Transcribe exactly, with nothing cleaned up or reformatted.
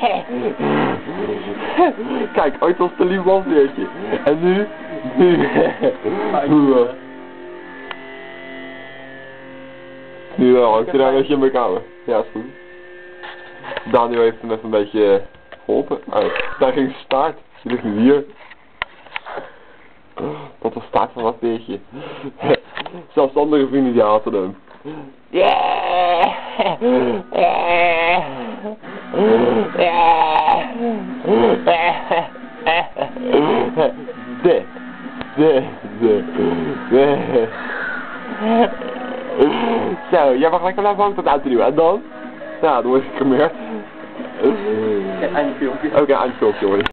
Kijk, ooit was het een lief wasbeertje. En nu? Nu. Nu wel, ik draai een beetje in mijn kamer. Ja, is goed. Daniel heeft hem even een beetje geholpen. Oh, daar ging zijn staart. Die ligt nu hier. Wat een staart van dat beertje. Zelfs andere vrienden die haten hem. De, de, de, de. Zo, jij mag lekker naar bank tot uit te doen. En dan? Ja, dan word ik gemerkt. Oké, einde filmpje. Oké, einde filmpje hoor.